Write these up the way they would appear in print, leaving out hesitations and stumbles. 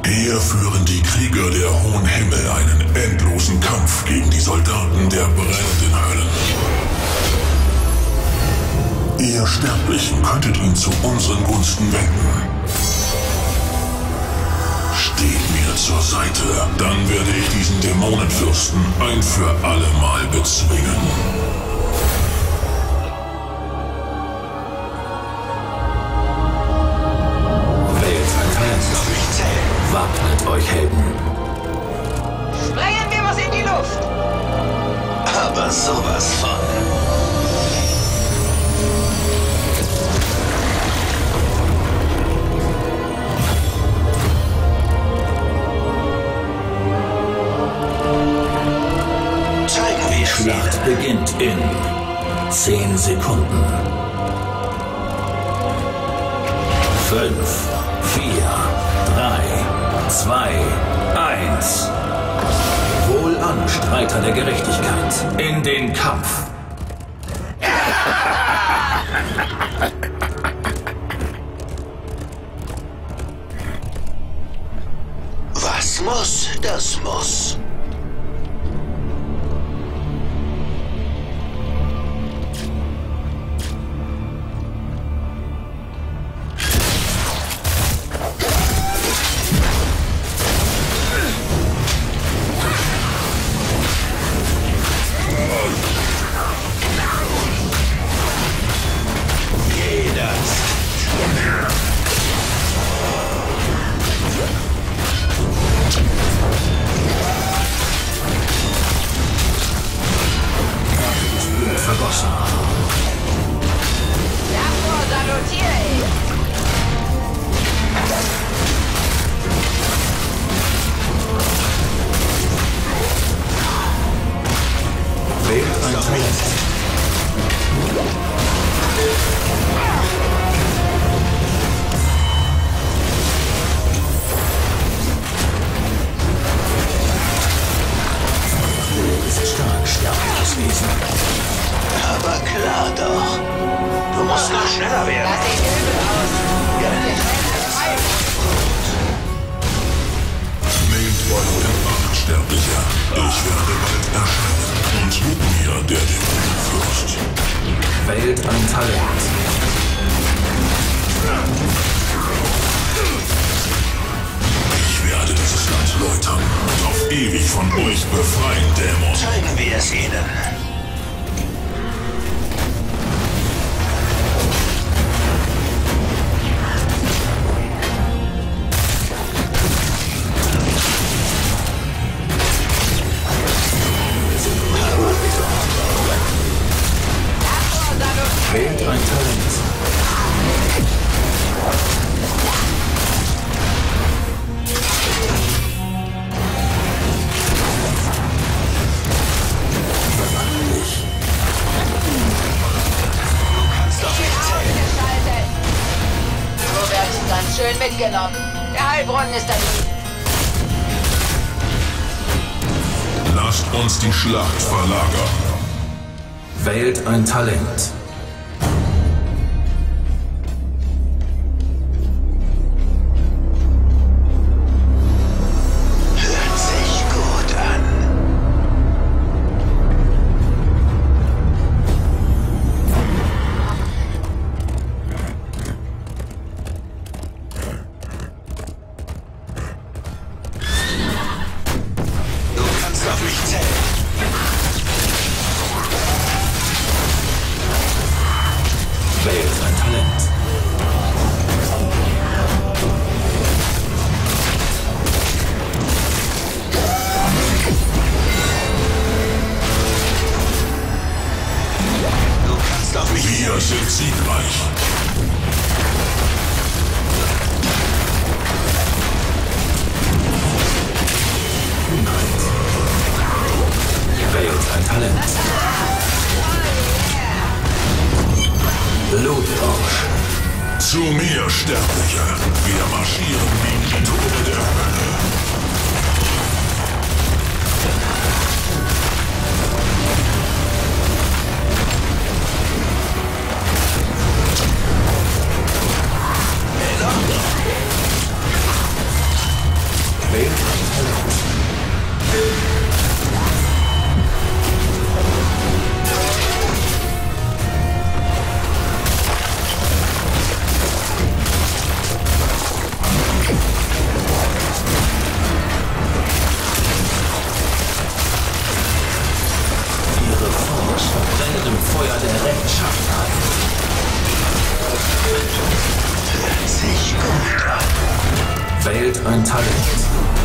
Hier führen die Krieger der hohen Himmel einen endlosen Kampf gegen die Soldaten der brennenden Höllen. Ihr Sterblichen könntet ihn zu unseren Gunsten wenden. Steht mir zur Seite, dann werde ich diesen Dämonenfürsten ein für alle Mal bezwingen. Wappnet euch, Helden. Sprengen wir was in die Luft! Aber sowas von. Zeigen wir Schlacht beginnt in 10 Sekunden. 5, 4, 3, 2, 1. Wohlan, Streiter der Gerechtigkeit. In den Kampf. Was muss, das muss. Vergossen. Davor salutiere ich! Wählt ein Talent. Ist stark, sterbliches Wesen. Aber klar doch. Du musst noch schneller werden. Das sieht übel aus. Ja. Nehmt euren Acht, Sterblicher. Ich werde bald erscheinen. Und mit mir der Dämonenfürst. Wählt ein Talent. Ich werde dieses Land läutern und auf ewig von euch befreien, Dämon. Zeigen wir es ihnen. Wählt ein Talent. Verwandlich. Du kannst doch nicht zählen. Ausgeschaltet! Du wirst ganz schön mitgenommen. Der Heilbrunnen ist daneben. Lasst uns die Schlacht verlagern. Wählt ein Talent. Hört sich gut an. Du kannst auf mich zählen. Wählt ein Talent. Du kannst auf mich. Wir sind siegreich. Wählt ein Talent. Blutrausch. Zu mir, Sterblicher. Wir marschieren gegen die Tore der Hölle. Wählt ein Talent. Ihre Faust brennt im Feuer der Rechtschaffenheit. Hört sich gut an. Wählt ein Talent.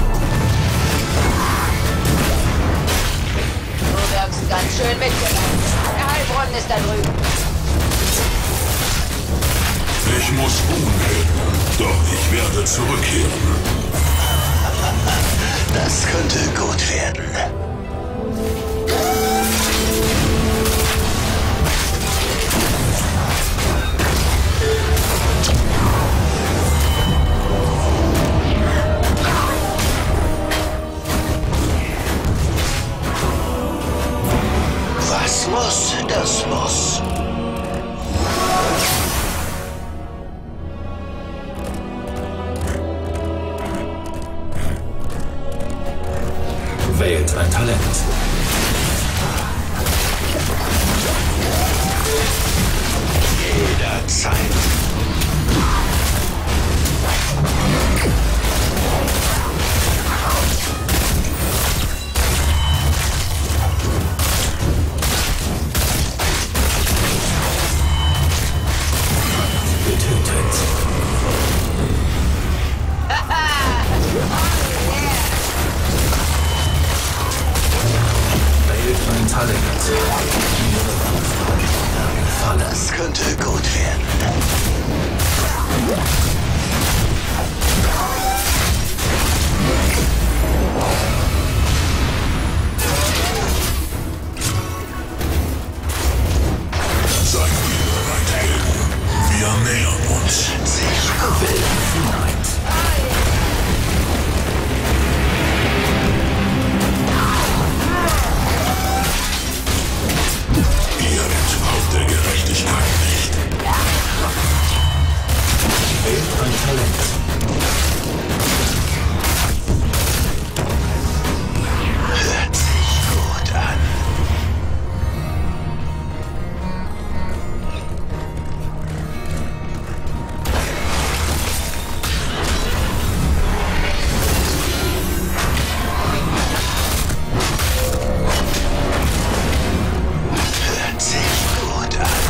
Du wirkst ganz schön mitgenommen. Der Heilbronn ist da drüben. Ich muss ruhen, doch ich werde zurückkehren. Das könnte gut werden. Was muss, das muss. Wählt ein Talent. Jederzeit. Getötet. Wählt ein Talent. Das könnte gut werden. Seid ihr bereit, Helden? Wir nähern uns. Sich gut. Ihr entkommt der Gerechtigkeit nicht. Wählt ein Talent. Hört sich gut an. Hört sich gut an.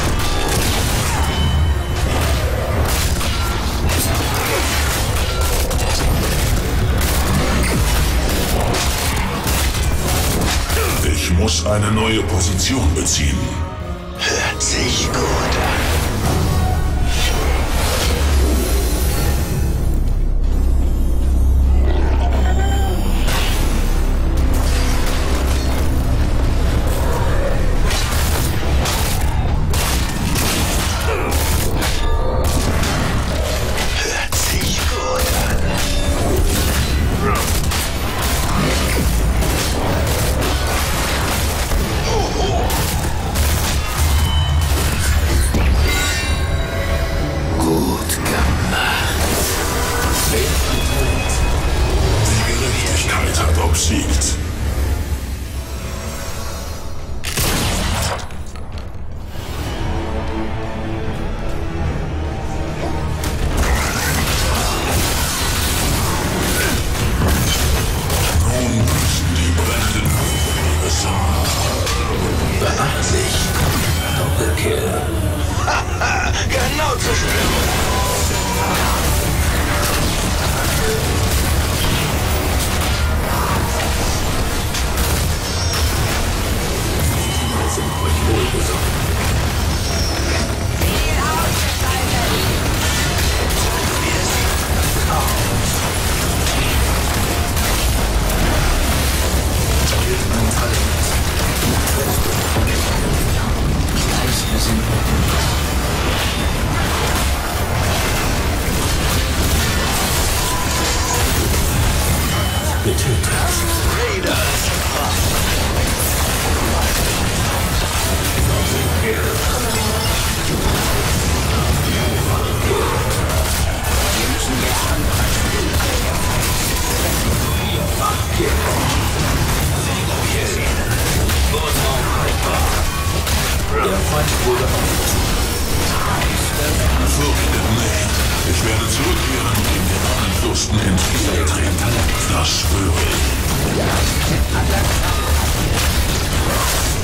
Ich muss eine neue Position beziehen. Hört sich gut an. Hört sich gut an. Gut gemacht. Wählt ein Talent. Die Gerechtigkeit hat obsiegt. Nun müssen die brennenden Höfe wissen. Beachtlich. Doppelkill. Genau zu spüren. Wir sind euch wohlgesonnen. Ziel ausgeschaltet. Wählt ein Talent. Geister sind getötet. Raiders. zurückkehren, den Dämonenfürsten entgegentreten. Das schwöre ich.